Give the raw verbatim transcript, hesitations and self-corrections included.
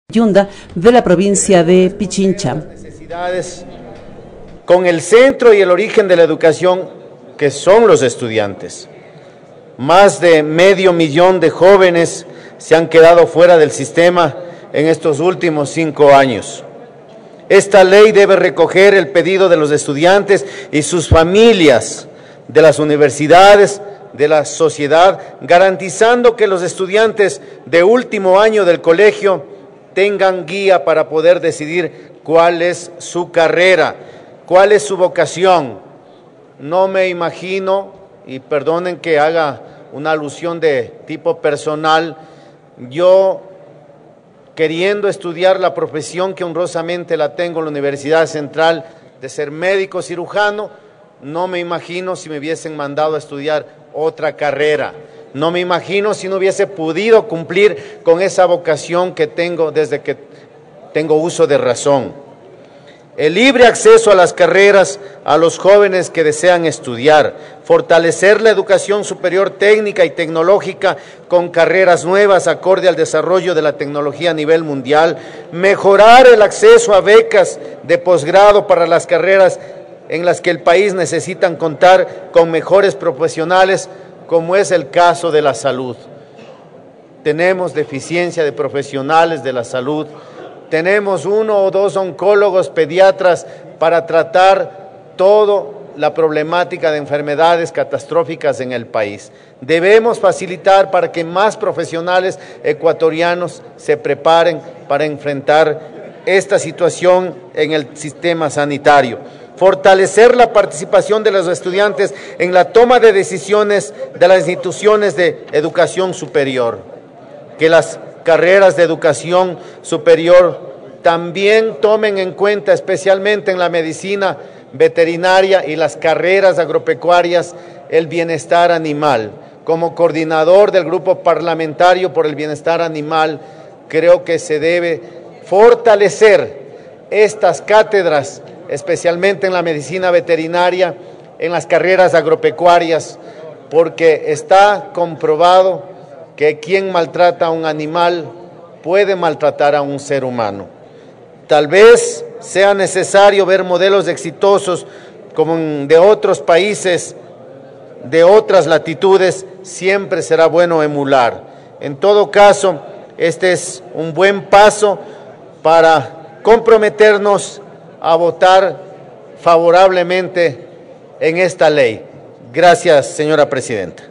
Yunda de la provincia de Pichincha. Necesidades con el centro y el origen de la educación, que son los estudiantes. Más de medio millón de jóvenes se han quedado fuera del sistema en estos últimos cinco años. Esta ley debe recoger el pedido de los estudiantes y sus familias, de las universidades, de la sociedad, garantizando que los estudiantes de último año del colegio tengan guía para poder decidir cuál es su carrera, cuál es su vocación. No me imagino, y perdonen que haga una alusión de tipo personal, yo queriendo estudiar la profesión que honrosamente la tengo en la Universidad Central, de ser médico cirujano, no me imagino si me hubiesen mandado a estudiar otra carrera. No me imagino si no hubiese podido cumplir con esa vocación que tengo desde que tengo uso de razón. El libre acceso a las carreras a los jóvenes que desean estudiar, fortalecer la educación superior técnica y tecnológica con carreras nuevas acorde al desarrollo de la tecnología a nivel mundial, mejorar el acceso a becas de posgrado para las carreras en las que el país necesita contar con mejores profesionales, como es el caso de la salud. Tenemos deficiencia de profesionales de la salud, tenemos uno o dos oncólogos pediatras para tratar toda la problemática de enfermedades catastróficas en el país. Debemos facilitar para que más profesionales ecuatorianos se preparen para enfrentar esta situación en el sistema sanitario. Fortalecer la participación de los estudiantes en la toma de decisiones de las instituciones de educación superior. Que las carreras de educación superior también tomen en cuenta, especialmente en la medicina veterinaria y las carreras agropecuarias, el bienestar animal. Como coordinador del Grupo Parlamentario por el Bienestar Animal, creo que se debe fortalecer estas cátedras, especialmente en la medicina veterinaria, en las carreras agropecuarias, porque está comprobado que quien maltrata a un animal puede maltratar a un ser humano. Tal vez sea necesario ver modelos exitosos como de otros países, de otras latitudes, siempre será bueno emular. En todo caso, este es un buen paso para comprometernos a votar favorablemente en esta ley. Gracias, señora presidenta.